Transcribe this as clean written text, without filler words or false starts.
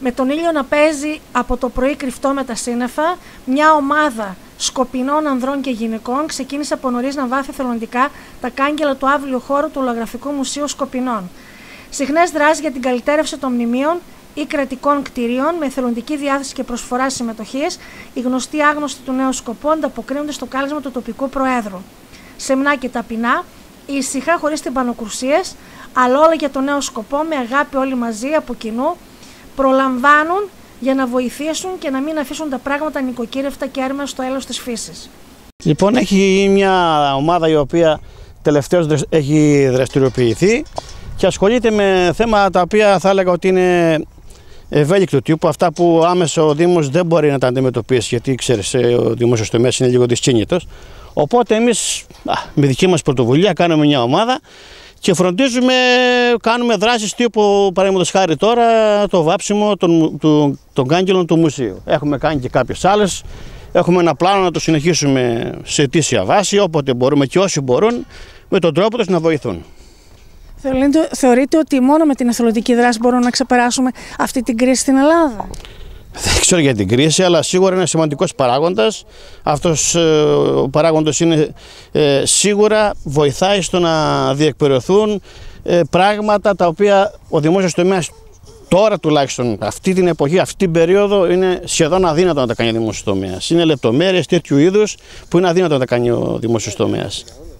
Με τον ήλιο να παίζει από το πρωί κρυφτό με τα σύννεφα, μια ομάδα σκοπινών ανδρών και γυναικών ξεκίνησε από νωρίς να βάφει εθελοντικά τα κάγκελα του αύλιου χώρου του Λογραφικού Μουσείου Σκοπινών. Συχνές δράσεις για την καλυτέρευση των μνημείων ή κρατικών κτηρίων με εθελοντική διάθεση και προσφορά συμμετοχής, οι γνωστοί άγνωστοι του νέου σκοπού ανταποκρίνονται στο κάλεσμα του τοπικού προέδρου. Σεμνά και ταπεινά, ήσυχα, χωρίς τυμπανοκρουσίες, αλλά όλα για τον νέο σκοπό, με αγάπη όλοι μαζί από κοινού, προλαμβάνουν για να βοηθήσουν και να μην αφήσουν τα πράγματα νοικοκύρευτα και έρμεα στο έλεος της φύσης. Λοιπόν, έχει μια ομάδα η οποία τελευταίως έχει δραστηριοποιηθεί και ασχολείται με θέματα τα οποία θα έλεγα ότι είναι ευέλικτου τύπου, αυτά που άμεσα ο Δήμος δεν μπορεί να τα αντιμετωπίσει, γιατί ξέρεις, ο δημόσιος τομέας είναι λίγο δυσκίνητος. Οπότε εμείς με δική μας πρωτοβουλία κάνουμε μια ομάδα και φροντίζουμε, κάνουμε δράσεις τύπου, παραδείγματος χάρη τώρα, το βάψιμο των κάγκελων του μουσείου. Έχουμε κάνει και κάποιες άλλες. Έχουμε ένα πλάνο να το συνεχίσουμε σε ετήσια βάση, όποτε μπορούμε και όσοι μπορούν, με τον τρόπο τους να βοηθούν. Θεωρείτε ότι μόνο με την εθελοντική δράση μπορούμε να ξεπεράσουμε αυτή την κρίση στην Ελλάδα? Δεν ξέρω για την κρίση, αλλά σίγουρα είναι σημαντικός παράγοντας. Αυτός ο παράγοντας είναι σίγουρα βοηθάει στο να διεκπαιρεωθούν πράγματα τα οποία ο δημόσιος τομέας τώρα τουλάχιστον αυτή την εποχή, αυτή την περίοδο είναι σχεδόν αδύνατο να τα κάνει ο δημόσιος τομέας. Είναι λεπτομέρειες τέτοιου είδους που είναι αδύνατο να τα κάνει ο δημόσιος τομέας.